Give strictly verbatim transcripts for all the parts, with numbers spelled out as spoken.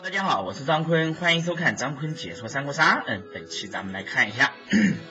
大家好，我是张坤，欢迎收看张坤解说三国杀。嗯，本期咱们来看一下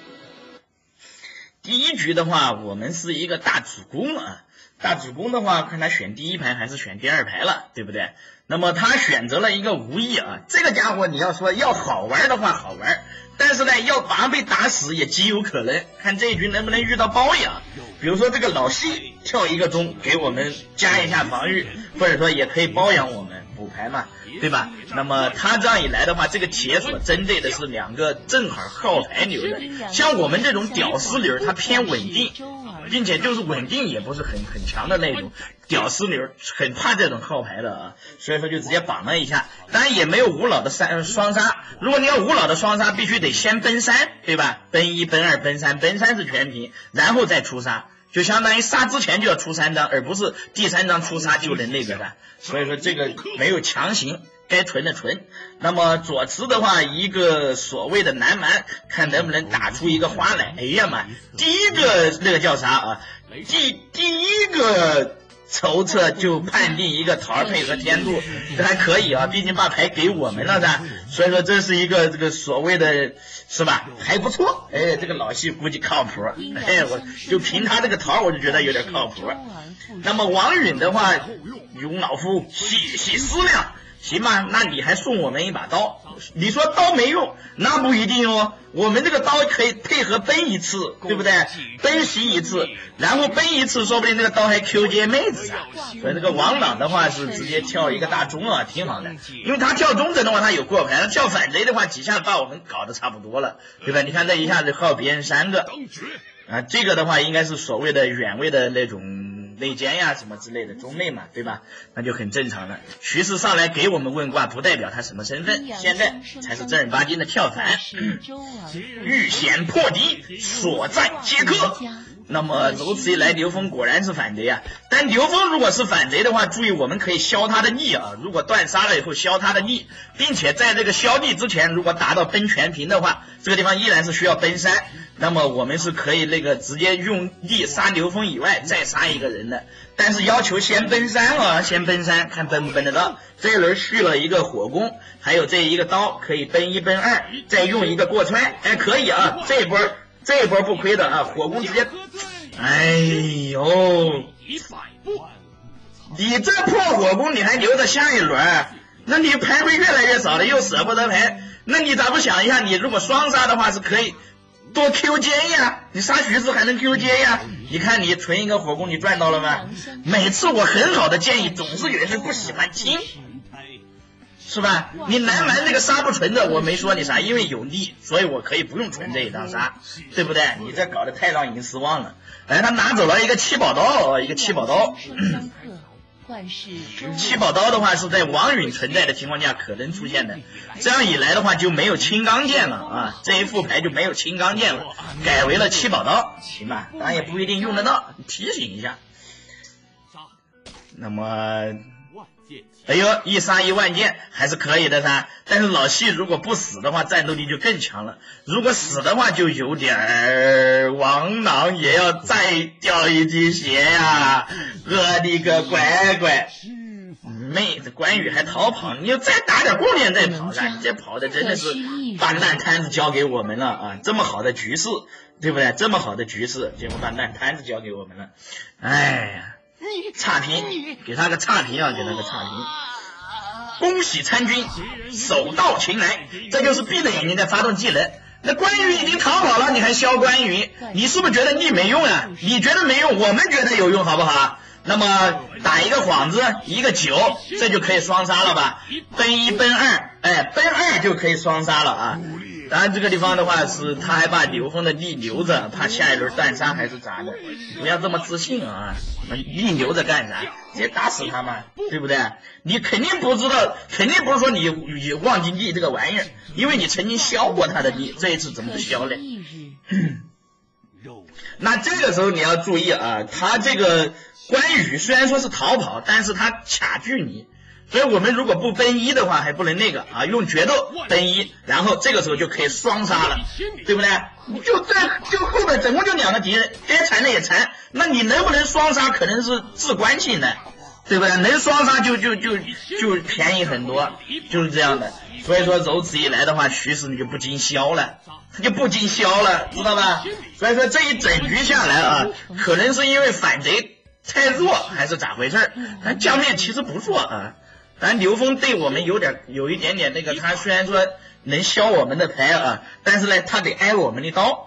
第一局的话，我们是一个大主攻啊。大主攻的话，看他选第一排还是选第二排了，对不对？那么他选择了一个无意啊，这个家伙你要说要好玩的话好玩，但是呢，要马上被打死也极有可能。看这一局能不能遇到包养，比如说这个老西跳一个钟给我们加一下防御，或者说也可以包养我们补牌嘛，对吧？那么他这样一来的话，这个铁所针对的是两个正好号牌流的，像我们这种屌丝流，它偏稳定，并且就是稳定也不是很很强的那种屌丝流，很怕这种号牌的啊，所以说就直接绑了一下。当然也没有无脑的三双杀，如果你要无脑的双杀，必须得先奔三，对吧？奔一、奔二、奔三，奔三是全屏，然后再出杀。就相当于杀之前就要出三张，而不是第三张出杀就能那个的，所以说这个没有强行，该存的存。那么左慈的话，一个所谓的南蛮，看能不能打出一个花来。哎呀妈，第一个那个叫啥啊？第第一个筹策就判定一个桃配合天度，这还可以啊，毕竟把牌给我们了噻，所以说这是一个这个所谓的。是吧？还不错，哎，这个老戏估计靠谱，哎，我就凭他这个桃，我就觉得有点靠谱。那么王允的话，容老夫细细思量，行吧？那你还送我们一把刀？你说刀没用，那不一定哦。我们这个刀可以配合奔一次，对不对？奔袭一次，然后奔一次，说不定这个刀还 Q 接妹子啊。所以这个王朗的话是直接跳一个大中啊，挺好的。因为他跳中针的话，他有过牌；他跳反贼的话，几下把我们搞得差不多了，对吧？你看这一下子耗别人三个啊，这个的话应该是所谓的远位的那种内奸呀什么之类的中内嘛，对吧？那就很正常了。徐氏上来给我们问卦，不代表他什么身份，现在才是正儿八经的跳反。遇险破敌，所战皆克。那么如此一来，刘峰果然是反贼啊！但刘峰如果是反贼的话，注意我们可以消他的逆啊！如果断杀了以后消他的逆，并且在这个消逆之前，如果达到奔全屏的话，这个地方依然是需要奔三。那么我们是可以那个直接用力杀刘峰以外再杀一个人的，但是要求先奔三啊，先奔三，看奔不奔得到。这一轮续了一个火攻，还有这一个刀可以奔一奔二，再用一个过穿，哎，可以啊，这一波这一波不亏的啊，火攻直接，哎呦，你这破火攻你还留着下一轮，那你牌会越来越少的，又舍不得牌，那你咋不想一下，你如果双杀的话是可以多 Q 接呀，你杀徐子还能 Q 接呀，你看你存一个火攻你赚到了吗？每次我很好的建议，总是有人不喜欢听，是吧？你南蛮那个杀不存的，我没说你啥，因为有利，所以我可以不用存这一张杀，对不对？你这搞得太让人失望了。哎，他拿走了一个七宝刀，一个七宝刀。七宝刀的话是在王允存在的情况下可能出现的，这样一来的话就没有青钢剑了啊，这一副牌就没有青钢剑了，改为了七宝刀，行吧？当然也不一定用得到，提醒一下。那么。哎呦，一杀一万剑还是可以的噻，但是老细如果不死的话，战斗力就更强了。如果死的话，就有点儿王朗也要再掉一滴血呀！我的个乖乖，妹子关羽还逃跑，你就再打点弓箭再跑噻！你这跑的真的是把烂摊子交给我们了啊！这么好的局势，对不对？这么好的局势，结果把烂摊子交给我们了，哎呀！差评，给他个差评啊！给他个差评。恭喜参军，手到擒来，这就是闭着眼睛在发动技能。那关羽已经逃跑了，你还削关羽，你是不是觉得逆没用啊？你觉得没用，我们觉得有用，好不好？那么打一个幌子，一个九，这就可以双杀了吧？奔一奔二，哎，奔二就可以双杀了啊！当然这个地方的话是他还把刘峰的力留着，怕下一轮断杀还是咋的？不要这么自信啊！力留着干啥？直接打死他嘛，对不对？你肯定不知道，肯定不是说你你忘记力这个玩意儿，因为你曾经消过他的力，这一次怎么不消嘞？那这个时候你要注意啊，他这个关羽虽然说是逃跑，但是他卡距你。所以我们如果不奔一的话还不能那个啊，用决斗奔一，然后这个时候就可以双杀了，对不对？你就这就后面总共就两个敌人，该缠的也缠，那你能不能双杀可能是至关性的， 对不对？能双杀就就就就便宜很多，就是这样的。所以说如此一来的话，徐氏你就不禁消了，他就不禁消了，知道吧？所以说这一整局下来啊，可能是因为反贼太弱，还是咋回事？但江面其实不弱啊。咱刘封对我们有点有一点点那个，他虽然说能消我们的牌啊，但是呢，他得挨我们的刀。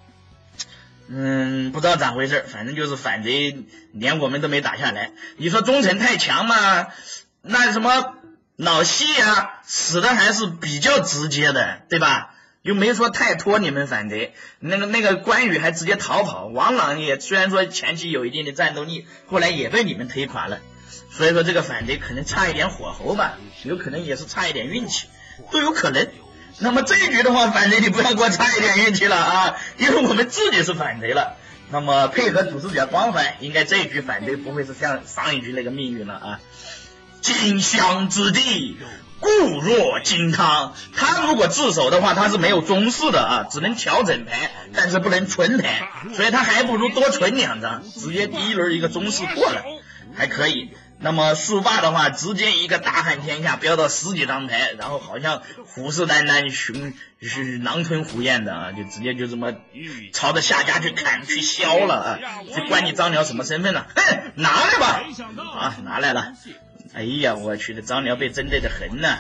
嗯，不知道咋回事，反正就是反贼连我们都没打下来。你说忠臣太强嘛？那什么老细啊，死的还是比较直接的，对吧？又没说太拖你们反贼。那个那个关羽还直接逃跑，王朗也虽然说前期有一定的战斗力，后来也被你们推垮了。所以说这个反贼可能差一点火候吧，有可能也是差一点运气，都有可能。那么这一局的话，反贼你不要给我差一点运气了啊，因为我们自己是反贼了。那么配合主视角光环，应该这一局反贼不会是像上一局那个命运了啊。金香之地，固若金汤。他如果自首的话，他是没有中士的啊，只能调整牌，但是不能存牌，所以他还不如多存两张，直接第一轮一个中士过了，还可以。那么树霸的话，直接一个大汉天下飙到十几张牌，然后好像虎视眈眈，熊是狼吞虎咽的啊，就直接就这么朝着下家去砍去削了啊！这关你张辽什么身份呢？哼，拿来吧！啊，拿来了！哎呀，我去的张辽被针对的很呢。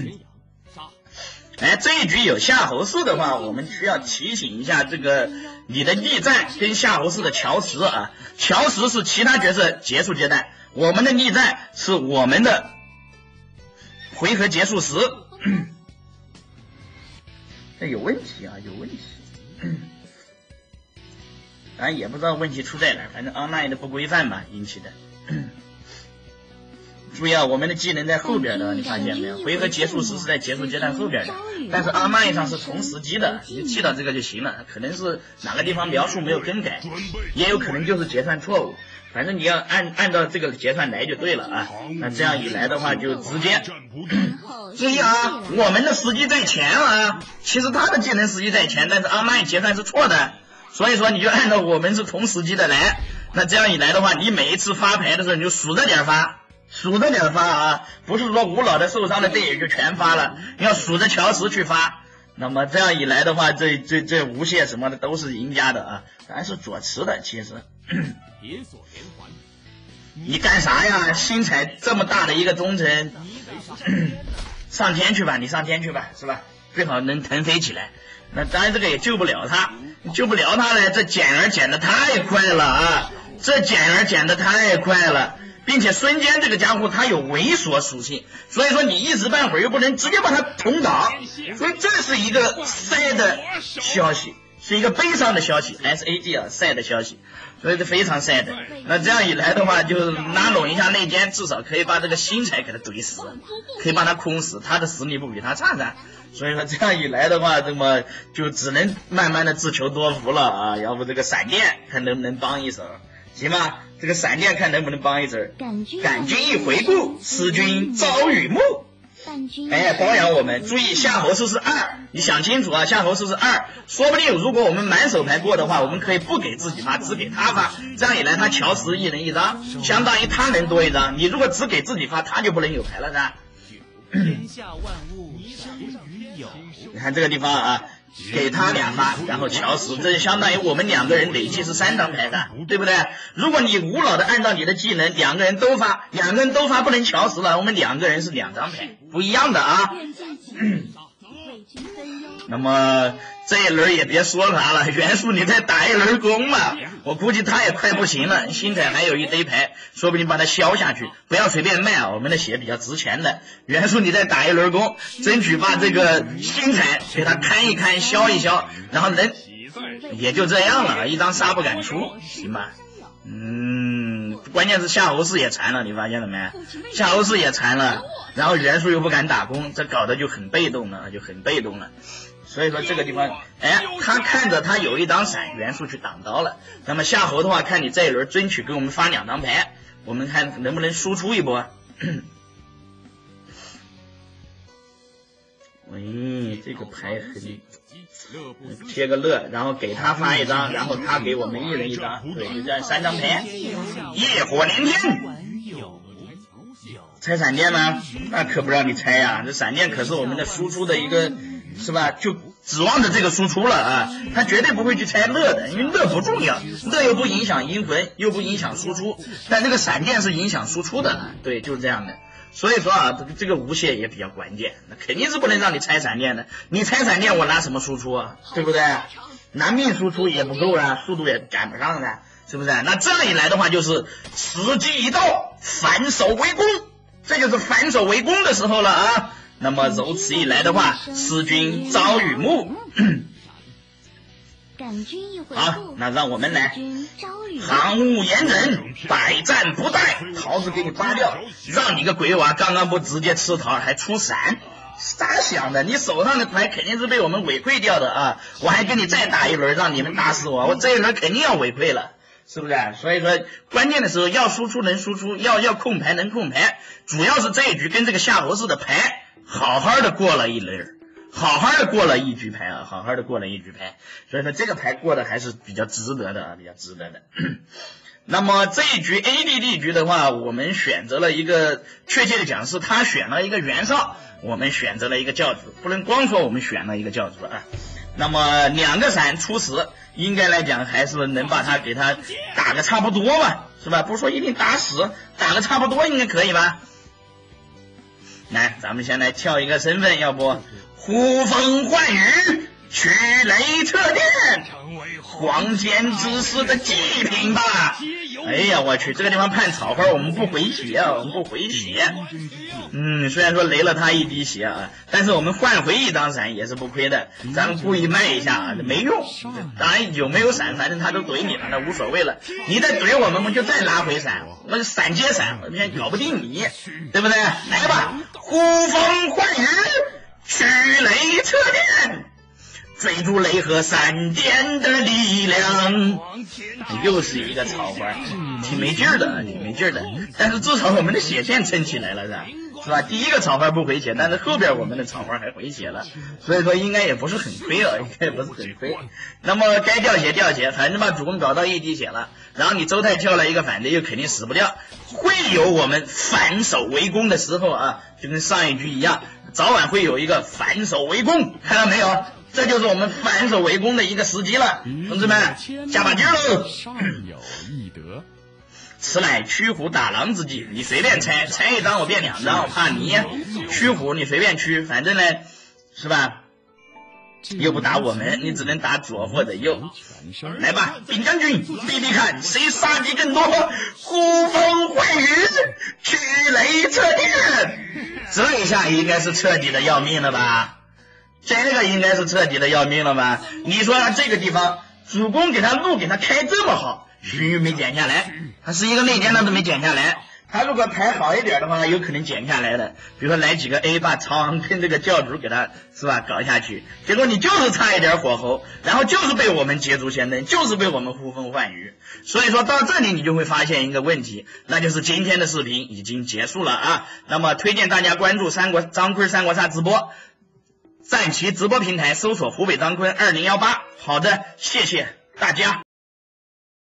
哎，这一局有夏侯氏的话，我们需要提醒一下这个你的逆战跟夏侯氏的乔石啊，乔石是其他角色结束阶段。我们的逆战是我们的回合结束时，这有问题啊，有问题。咱也不知道问题出在哪儿，反正 online 的不规范吧引起的。注意啊，我们的技能在后边的，你发现没有？回合结束时是在结束阶段后边的，但是 online 上是同时机的，你记到这个就行了。可能是哪个地方描述没有更改，也有可能就是结算错误。反正你要按按照这个结算来就对了啊。那这样一来的话，就直接注意啊，我们的时机在前啊，其实他的技能时机在前，但是 online 结算是错的，所以说你就按照我们是同时机的来。那这样一来的话，你每一次发牌的时候你就数着点发。数着点发啊，不是说无脑的受伤的队友就全发了，要数着乔石去发。那么这样一来的话，这这这无懈什么的都是赢家的啊，咱是左持的其实。你干啥呀？星彩这么大的一个忠臣，上天去吧，你上天去吧，是吧？最好能腾飞起来。那当然这个也救不了他，救不了他呢，这减员减的太快了啊！这减员减的太快了。并且孙坚这个家伙他有猥琐属性，所以说你一时半会儿又不能直接把他捅倒，所以这是一个sad的消息，是一个悲伤的消息 ，S A D 啊 sad 的消息，所以是非常 sad。那这样一来的话，就拉拢一下内奸，至少可以把这个星彩给他怼死，可以把他控死，他的实力不比他差噻。所以说这样一来的话，这么就只能慢慢的自求多福了啊，要不这个闪电看能不能帮一手。行吧，这个闪电看能不能帮一阵儿。感君一回顾，此君朝与暮。哎，包养我们，注意夏侯氏是二，你想清楚啊，夏侯氏是二，说不定如果我们满手牌过的话，我们可以不给自己发，只给他发，这样一来他乔石一人一张，相当于他能多一张，你如果只给自己发，他就不能有牌了噻。天下万物生于有，你看这个地方啊。给他俩发，然后乔石，这就相当于我们两个人累计是三张牌的，对不对？如果你无脑的按照你的技能，两个人都发，两个人都发不能乔石了，我们两个人是两张牌，不一样的啊。那么这一轮也别说啥了，袁术你再打一轮攻吧，我估计他也快不行了，星彩还有一堆牌，说不定把他消下去，不要随便卖啊，我们的血比较值钱的。袁术你再打一轮攻，争取把这个星彩给他看一看消一消，然后人也就这样了，一张杀不敢出，行吧？嗯，关键是夏侯氏也残了，你发现了没？夏侯氏也残了，然后袁术又不敢打攻，这搞得就很被动了，就很被动了。所以说这个地方，哎，他看着他有一张闪，袁术去挡刀了。那么夏侯的话，看你这一轮争取给我们发两张牌，我们看能不能输出一波。喂，这个牌很。贴个乐，然后给他发一张，然后他给我们一人一张，对，就这样三张牌，业火连天。 拆闪电吗？那可不让你拆呀、啊！这闪电可是我们的输出的一个，是吧？就指望着这个输出了啊，他绝对不会去拆乐的，因为乐不重要，乐又不影响阴魂，又不影响输出，但这个闪电是影响输出的，对，就是这样的。所以说啊，这个这个无懈也比较关键，那肯定是不能让你拆闪电的。你拆闪电，我拿什么输出啊？对不对？拿命输出也不够啊，速度也赶不上的，是不是？那这样一来的话，就是时机一到，反手为攻。这就是反手为攻的时候了啊！那么如此一来的话，师君朝与暮。好，那让我们来行务严整，百战不殆。桃子给你扒掉，让你个鬼娃刚刚不直接吃桃还出闪，傻想的？你手上的牌肯定是被我们违馈掉的啊！我还跟你再打一轮，让你们打死我，我这一轮肯定要违馈了。是不是？所以说关键的时候要输出能输出，要要控牌能控牌，主要是这一局跟这个夏侯氏的牌好好的过了一轮，好好的过了一局牌啊，好好的过了一局牌，所以说这个牌过的还是比较值得的啊，比较值得的。那么这一局 A D D 局的话，我们选择了一个，确切的讲是他选了一个袁绍，我们选择了一个教主，不能光说我们选了一个教主啊。那么两个闪出死，应该来讲还是能把他给他打个差不多吧，是吧？不说一定打死，打个差不多应该可以吧？来，咱们先来跳一个身份，要不呼风唤雨，驱雷掣电，黄间之士的祭品吧。哎呀，我去，这个地方判草花，我们不回血啊，我们不回血。嗯，虽然说雷了他一滴血啊，但是我们换回一张闪也是不亏的。咱们故意卖一下啊，没用。当然有没有闪，反正他都怼你了，那无所谓了。你再怼我们，我们就再拿回闪，我就闪接闪，我们搞不定你，对不对？来吧，呼风唤雨，驱雷掣电。追逐雷和闪电的力量，又是一个草花，挺没劲儿的，挺没劲儿的。但是至少我们的血线撑起来了，是吧？是吧？第一个草花不回血，但是后边我们的草花还回血了，所以说应该也不是很亏啊，应该也不是很亏。那么该掉血掉血，反正把主公搞到一滴血了，然后你周泰跳了一个反的，又肯定死不掉，会有我们反手围攻的时候啊，就跟上一局一样，早晚会有一个反手围攻，看到没有？这就是我们反手围攻的一个时机了，同志们，加把劲喽！此乃驱虎打狼之计，你随便拆，拆一张我变两张，我怕你驱虎你随便驱，反正呢，是吧？又不打我们，你只能打左或者右。来吧，禀将军，比比看谁杀敌更多。呼风唤雨，驱雷掣电，这一下应该是彻底的要命了吧？这个应该是彻底的要命了吧？你说他这个地方主公给他路给他开这么好，荀彧没减下来，他是一个内奸他都没减下来。他如果牌好一点的话，有可能减下来的。比如说来几个 A 把曹昂跟这个教主给他是吧搞下去，结果你就是差一点火候，然后就是被我们捷足先登，就是被我们呼风唤雨。所以说到这里你就会发现一个问题，那就是今天的视频已经结束了啊。那么推荐大家关注三国张坤三国杀直播。赞其直播平台搜索湖北张坤二零一八。好的，谢谢大家。